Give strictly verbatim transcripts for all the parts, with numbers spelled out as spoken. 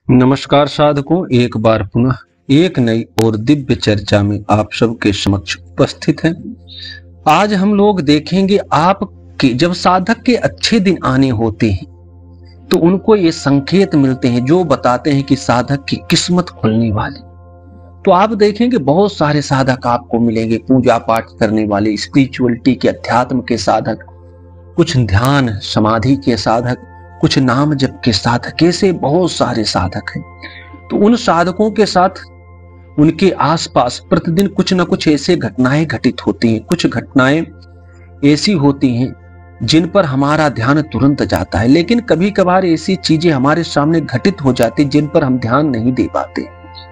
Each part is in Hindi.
नमस्कार साधकों, एक बार पुनः एक नई और दिव्य चर्चा में आप सबके समक्ष उपस्थित हैं। आज हम लोग देखेंगे आपके जब साधक के अच्छे दिन आने होते हैं तो उनको ये संकेत मिलते हैं जो बताते हैं कि साधक की किस्मत खुलने वाली। तो आप देखेंगे बहुत सारे साधक आपको मिलेंगे, पूजा पाठ करने वाले, स्पिरिचुअलिटी के अध्यात्म के साधक, कुछ ध्यान समाधि के साधक, कुछ नाम जप के साधक, ऐसे बहुत सारे साधक हैं। तो उन साधकों के साथ उनके आसपास प्रतिदिन कुछ ना कुछ ऐसे घटनाएं घटित होती हैं। कुछ घटनाएं ऐसी होती हैं जिन पर हमारा ध्यान तुरंत जाता है, लेकिन कभी कभार ऐसी चीजें हमारे सामने घटित हो जाती जिन पर हम ध्यान नहीं दे पाते।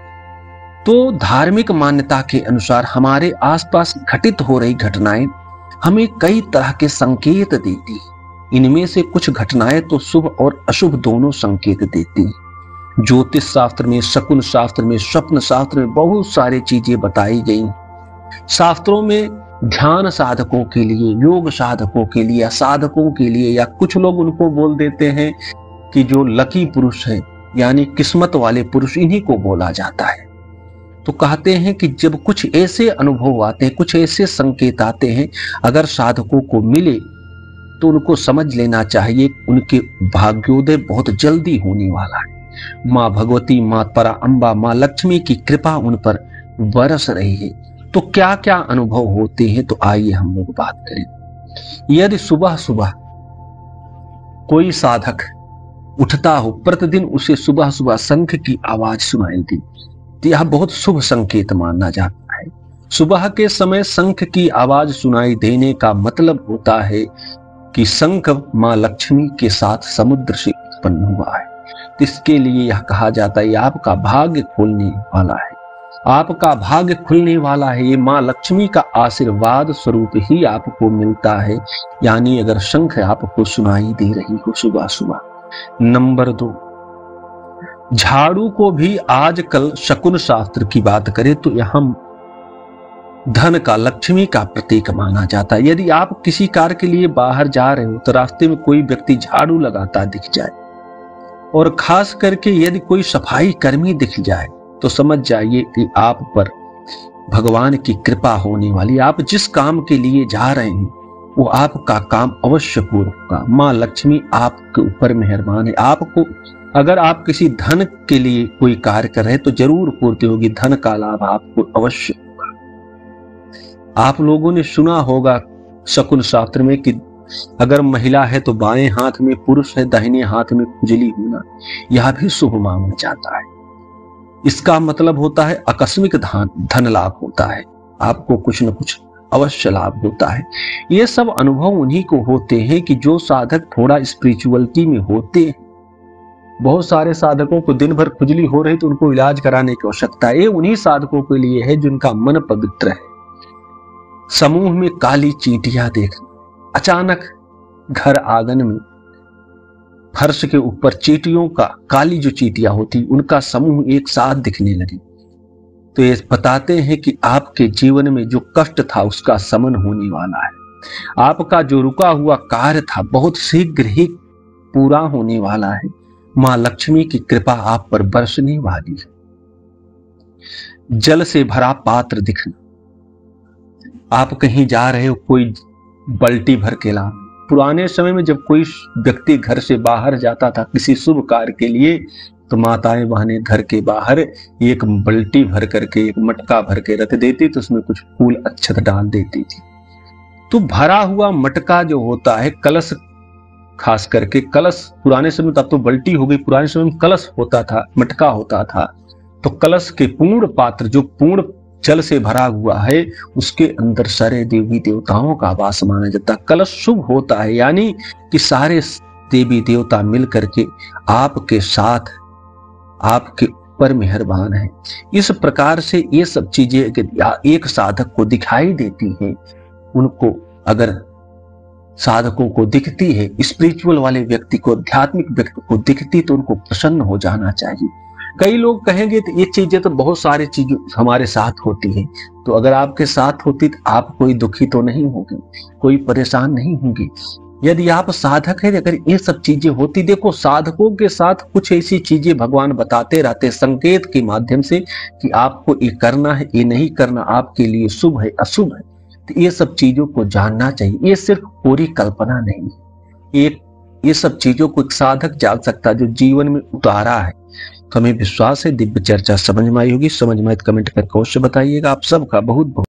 तो धार्मिक मान्यता के अनुसार हमारे आसपास घटित हो रही घटनाएं हमें कई तरह के संकेत देती हैं। इनमें से कुछ घटनाएं तो शुभ और अशुभ दोनों संकेत देती हैं। ज्योतिष शास्त्र में, शकुन शास्त्र में, स्वप्न शास्त्र में बहुत सारी चीजें बताई गई। शास्त्रों में ध्यान साधकों के लिए, योग साधकों के लिए या साधकों के लिए, या कुछ लोग उनको बोल देते हैं कि जो लकी पुरुष है यानी किस्मत वाले पुरुष, इन्हीं को बोला जाता है। तो कहते हैं कि जब कुछ ऐसे अनुभव आते हैं, कुछ ऐसे संकेत आते हैं, अगर साधकों को मिले तो उनको समझ लेना चाहिए उनके भाग्योदय बहुत जल्दी होने वाला है। माँ भगवती, माँ परा अम्बा, माँ लक्ष्मी की कृपा उन पर बरस रही है। तो क्या क्या अनुभव होते हैं, तो आइए हम लोग बात करें। यदि सुबह सुबह कोई साधक उठता हो, प्रतिदिन उसे सुबह सुबह शंख की आवाज सुनाई दी, तो यह बहुत शुभ संकेत माना जाता है। सुबह के समय शंख की आवाज सुनाई देने का मतलब होता है कि शंख मां लक्ष्मी के साथ समुद्र से उत्पन्न हुआ है। इसके लिए यह कहा जाता है आपका भाग्य खुलने वाला है, आपका भाग्य खुलने वाला है। ये मां लक्ष्मी का आशीर्वाद स्वरूप ही आपको मिलता है, यानी अगर शंख आपको सुनाई दे रही हो सुबह सुबह। नंबर दो, झाड़ू को भी आजकल शकुन शास्त्र की बात करें तो यह धन का, लक्ष्मी का प्रतीक माना जाता है। यदि आप किसी कार्य के लिए बाहर जा रहे हो तो रास्ते में कोई व्यक्ति झाड़ू लगाता दिख जाए, और खास करके यदि कोई सफाई कर्मी दिख जाए, तो समझ जाइए कि आप पर भगवान की कृपा होने वाली। आप जिस काम के लिए जा रहे हैं वो आपका काम अवश्य पूर्ण होगा। माँ लक्ष्मी आपके ऊपर मेहरबान है। आपको अगर आप किसी धन के लिए कोई कार्य कर रहे हैं तो जरूर पूर्ति होगी, धन का लाभ आपको अवश्य। आप लोगों ने सुना होगा शकुन शास्त्र में कि अगर महिला है तो बाएं हाथ में, पुरुष है दाहिने हाथ में खुजली होना, यह भी शुभ माना जाता है। इसका मतलब होता है आकस्मिक धन धन लाभ होता है, आपको कुछ न कुछ अवश्य लाभ होता है। ये सब अनुभव उन्हीं को होते हैं कि जो साधक थोड़ा स्पिरिचुअलिटी में होते हैं। बहुत सारे साधकों को दिन भर खुजली हो रही तो उनको इलाज कराने की आवश्यकता है। ये उन्हीं साधकों के लिए है जिनका मन पवित्र है। समूह में काली चींटियां देखना, अचानक घर आंगन में फर्श के ऊपर चींटियों का, काली जो चींटियां होती उनका समूह एक साथ दिखने लगे, तो ये बताते हैं कि आपके जीवन में जो कष्ट था उसका शमन होने वाला है। आपका जो रुका हुआ कार्य था बहुत शीघ्र ही पूरा होने वाला है। मां लक्ष्मी की कृपा आप पर बरसने वाली है। जल से भरा पात्र दिखना, आप कहीं जा रहे हो, कोई बाल्टी भर के ला। पुराने समय में जब कोई व्यक्ति घर से बाहर जाता था किसी शुभ कार्य के लिए, तो माताएं बहनें घर के बाहर एक बाल्टी भर करके, एक मटका भर के रख देती, तो उसमें कुछ फूल अक्षत डाल देती थी। तो भरा हुआ मटका जो होता है, कलश, खास करके कलश, पुराने समय में, तब तो बाल्टी हो गई, पुराने समय में कलश होता था, मटका होता था। तो कलश के पूर्ण पात्र जो पूर्ण जल से भरा हुआ है, उसके अंदर सारे देवी देवताओं का वास माना जाता है। कलश शुभ होता है, यानी कि सारे देवी देवता मिल करके आपके साथ, आपके ऊपर मेहरबान है। इस प्रकार से ये सब चीजें एक साधक को दिखाई देती हैं, उनको अगर साधकों को दिखती है, स्पिरिचुअल वाले व्यक्ति को, आध्यात्मिक व्यक्ति को दिखती, तो उनको प्रसन्न हो जाना चाहिए। कई लोग कहेंगे तो ये चीजें तो बहुत सारी चीजें हमारे साथ होती है, तो अगर आपके साथ होती तो आप कोई दुखी तो नहीं होंगे, कोई परेशान नहीं होंगे। यदि आप साधक हैं, अगर ये सब चीजें होती, देखो साधकों के साथ कुछ ऐसी चीजें भगवान बताते रहते संकेत के माध्यम से कि आपको ये करना है, ये नहीं करना, आपके लिए शुभ है अशुभ है। तो ये सब चीजों को जानना चाहिए, ये सिर्फ पूरी कल्पना नहीं है, एक ये सब चीजों को एक साधक जान सकता है जो जीवन में उतारा है। तो हमें विश्वास है दिव्य चर्चा समझ में आई होगी। समझ में आए तो कमेंट करके अवश्य बताइएगा। आप सबका बहुत बहुत